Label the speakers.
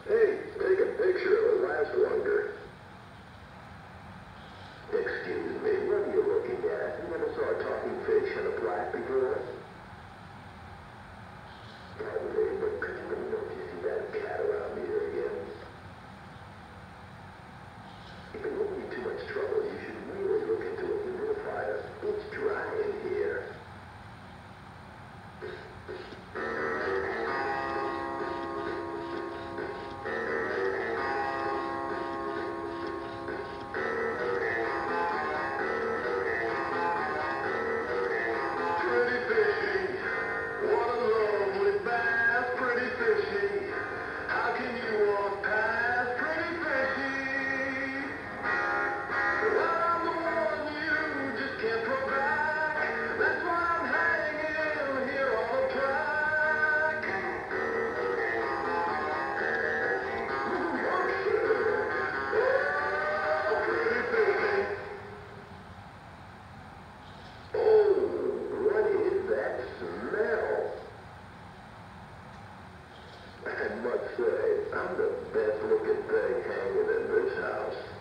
Speaker 1: Hey, take a picture of the last wonder. Excuse me, what are you looking at? You never saw a talking fish and a plaque before? Pardon me, but could you let me know if you see that cat around here again? If it wouldn't be too much trouble, you should really look into a humidifier. It's dry in here. Pretty fishy. What a lovely bass. Pretty fishy. How can you walk past pretty fishy? Well, I'm the one you just can't provide. That's why I'm hanging here on a plaque. Oh, pretty fishy. Oh, what is that smell? I must say, I'm the best looking thing hanging in this house.